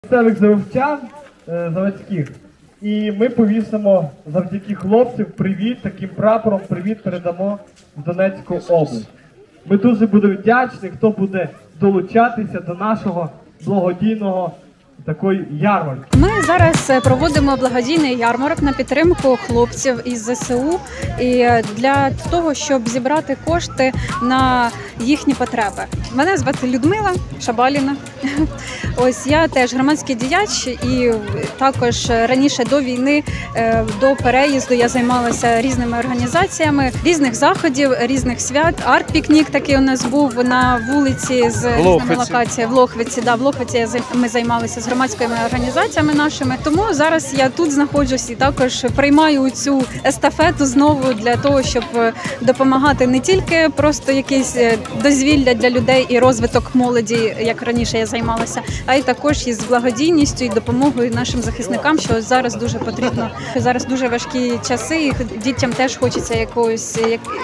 Місцевих заводчан заводських. І ми повісимо завдяки хлопцям привіт, таким прапором привіт передамо в Донецьку область. Ми дуже будемо вдячні, хто буде долучатися до нашого благодійного такої ярмарки. Ми зараз проводимо благодійний ярмарок на підтримку хлопців із ЗСУ і для того, щоб зібрати кошти на їхні потреби. Мене звати Людмила Шабаліна. Ось я теж громадський діяч і також раніше до війни, до переїзду я займалася різними організаціями, різних заходів, різних свят. Арт-пікнік такий у нас був на вулиці з різними локаціями. В Лохвиці, в Лохвиці ми займалися з громадськими організаціями нашими. Тому зараз я тут знаходжусь і також приймаю цю естафету знову для того, щоб допомагати не тільки просто якісь дозвілля для людей і розвиток молоді, як раніше я займалася, а й також із благодійністю і допомогою нашим захисникам, що зараз дуже потрібно. Зараз дуже важкі часи, і дітям теж хочеться якихось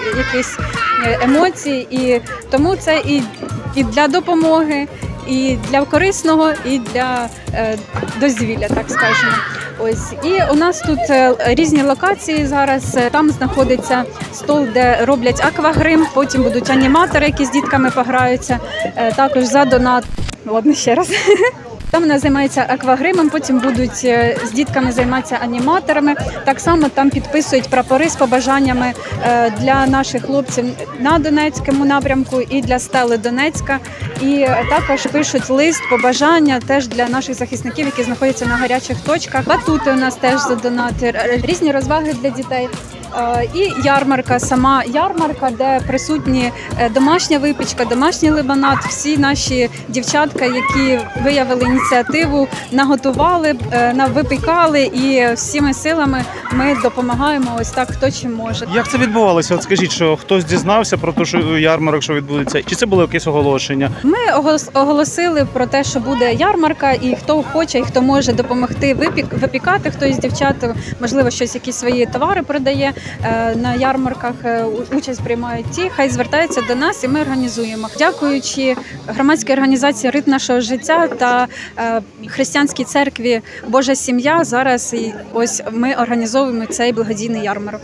емоцій, і тому це і для допомоги, і для корисного, і для дозвілля, так скажемо. Ось. І у нас тут різні локації зараз. Там знаходиться стол, де роблять аквагрим, потім будуть аніматори, які з дітками пограються, також за донат. Ладно, ще раз. Там вони займаються аквагримом, потім будуть з дітками займатися аніматорами. Так само там підписують прапори з побажаннями для наших хлопців на Донецькому напрямку і для стели Донецька. І також пишуть лист побажання теж для наших захисників, які знаходяться на гарячих точках. Батути у нас теж за донати, різні розваги для дітей. І ярмарка, сама ярмарка, де присутні домашня випічка, домашній лимонад. Всі наші дівчатка, які виявили ініціативу, наготували, випікали, і всіми силами ми допомагаємо ось так, хто чим може. Як це відбувалося? От скажіть, що хтось дізнався про те, що ярмарок, що відбудеться? Чи це було якесь оголошення? Ми оголосили про те, що буде ярмарка, і хто хоче, і хто може допомогти випікати, хто із дівчат, можливо, щось, якісь свої товари продає на ярмарках, участь приймають ті, хай звертаються до нас і ми організуємо. Дякуючи громадській організації «Ритм нашого життя» та християнській церкві «Божа сім'я», зараз ось ми організовуємо цей благодійний ярмарок.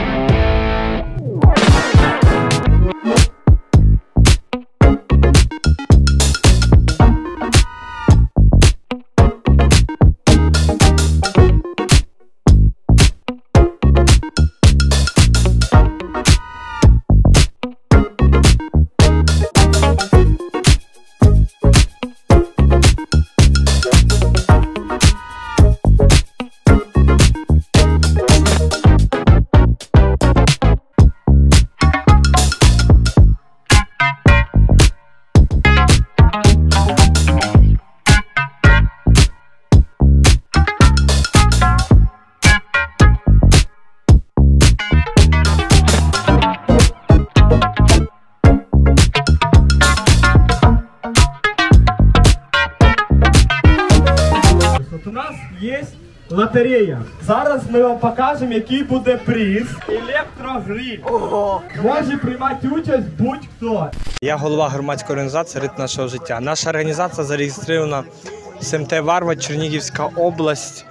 У нас є лотерея. Зараз ми вам покажемо, який буде приз. Електрогриль. Може приймати участь будь-хто. Я голова громадської організації «Ритм нашого життя». Наша організація зареєстрована в СМТ Варва, Чернігівська область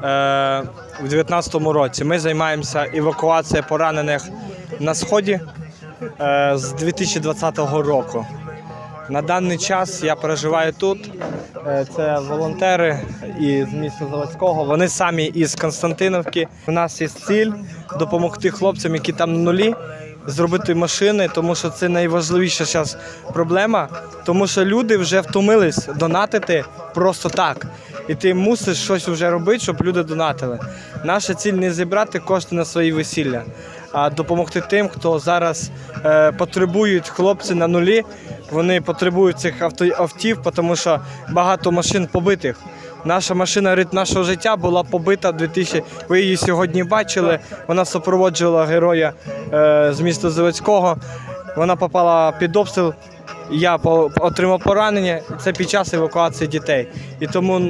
у 2019 році. Ми займаємося евакуацією поранених на Сході з 2020 року. На даний час я проживаю тут. Це волонтери із міста Заводського. Вони самі із Константинівки. У нас є ціль допомогти хлопцям, які там на нулі, зробити машини, тому що це найважливіша зараз проблема. Тому що люди вже втомились донатити просто так. І ти мусиш щось вже робити, щоб люди донатили. Наша ціль не зібрати кошти на свої весілля, а допомогти тим, хто зараз потребують хлопці на нулі. Вони потребують цих автів, тому що багато машин побитих. Наша машина «Ритм нашого життя» була побита в 2000. Ви її сьогодні бачили. Вона супроводжувала героя з міста Заводського. Вона попала під обстріл. Я отримав поранення. Це під час евакуації дітей. І тому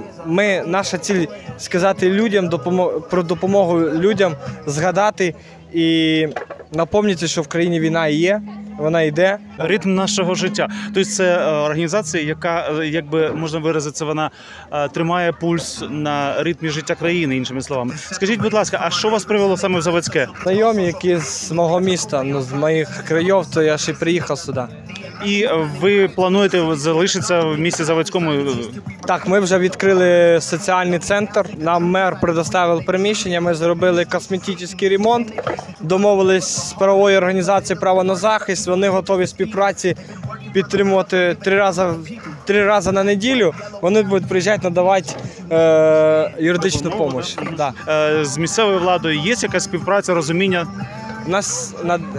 наша ціль сказати людям про допомогу людям, згадати і напомнити, що в країні війна є, вона йде. Ритм нашого життя. Тобто це організація, яка, як би можна виразитися, вона тримає пульс на ритмі життя країни, іншими словами. Скажіть, будь ласка, а що вас привело саме в Заводське? Знайомі, які з мого міста, з моїх країв, то я ще й приїхав сюди. І ви плануєте залишитися в місті Заводському? Так, ми вже відкрили соціальний центр, нам мер предоставив приміщення, ми зробили косметичний ремонт, домовились з правовою організацією «Право на захист», вони готові співпраці підтримувати 3 рази на неділю, вони будуть приїжджати надавати юридичну допомогу. Да. З місцевою владою є якась співпраця, розуміння? У нас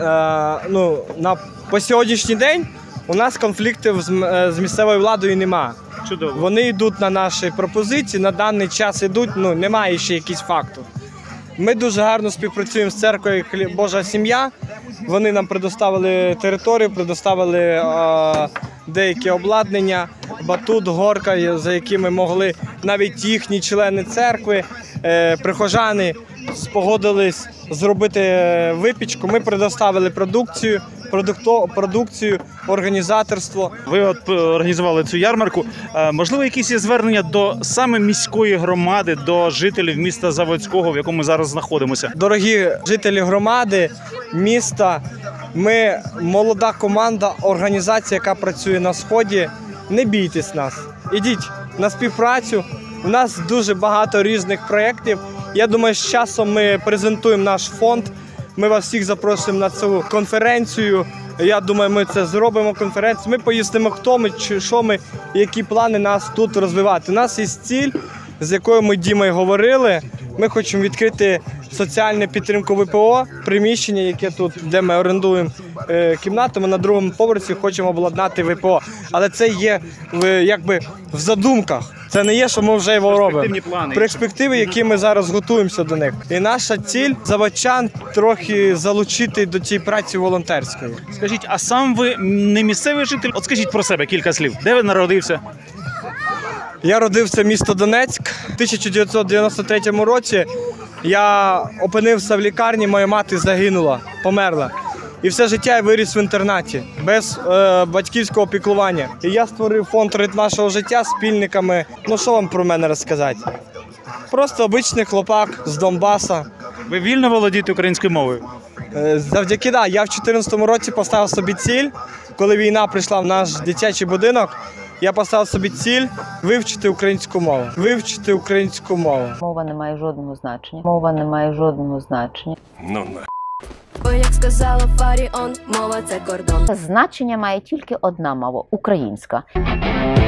по сьогоднішній день у нас конфліктів з місцевою владою немає. Чудово. Вони йдуть на наші пропозиції, на даний час йдуть, немає ще якихось фактів. Ми дуже гарно співпрацюємо з церквою «Божа сім'я». Вони нам предоставили територію, предоставили деякі обладнання, батут, горка, за якими могли навіть їхні члени церкви, прихожани спогодились зробити випічку. Ми предоставили продукцію, організаторство. Ви от організували цю ярмарку. Можливо, якісь є звернення до саме міської громади, до жителів міста Заводського, в якому ми зараз знаходимося? Дорогі жителі громади, міста, ми молода команда, організація, яка працює на Сході. Не бійтесь нас, ідіть на співпрацю. У нас дуже багато різних проєктів. Я думаю, з часом ми презентуємо наш фонд. Ми вас всіх запрошуємо на цю конференцію. Я думаю, ми це зробимо конференцію. Ми пояснимо, хто ми, що ми, які плани нас тут розвивати. У нас є ціль, з якою ми Дімою говорили. Ми хочемо відкрити соціальну підтримку ВПО, приміщення, яке тут, де ми орендуємо кімнату, ми на другому поверсі хочемо обладнати ВПО. Але це є якби в задумках. Це не є, що ми вже його робимо. Перспективи, які ми зараз готуємося до них. І наша ціль – заводчан трохи залучити до цієї праці волонтерської. Скажіть, а сам ви не місцевий житель? От скажіть про себе кілька слів. Де ви народився? Я родився в місто Донецьк. У 1993 році я опинився в лікарні, моя мати загинула, померла. І все життя я виріс в інтернаті, без батьківського піклування. І я створив фонд «Ритм нашого життя» з спільниками. Що вам про мене розказати? Просто обичний хлопак з Донбаса. Ви вільно володієте українською мовою? Завдяки, да. Я в 2014 році поставив собі ціль, коли війна прийшла в наш дитячий будинок, я поставив собі ціль вивчити українську мову. Вивчити українську мову. Мова не має жодного значення. Мова не має жодного значення. Як сказала Фаріон, мова – це кордон. Значення має тільки одна мова – українська.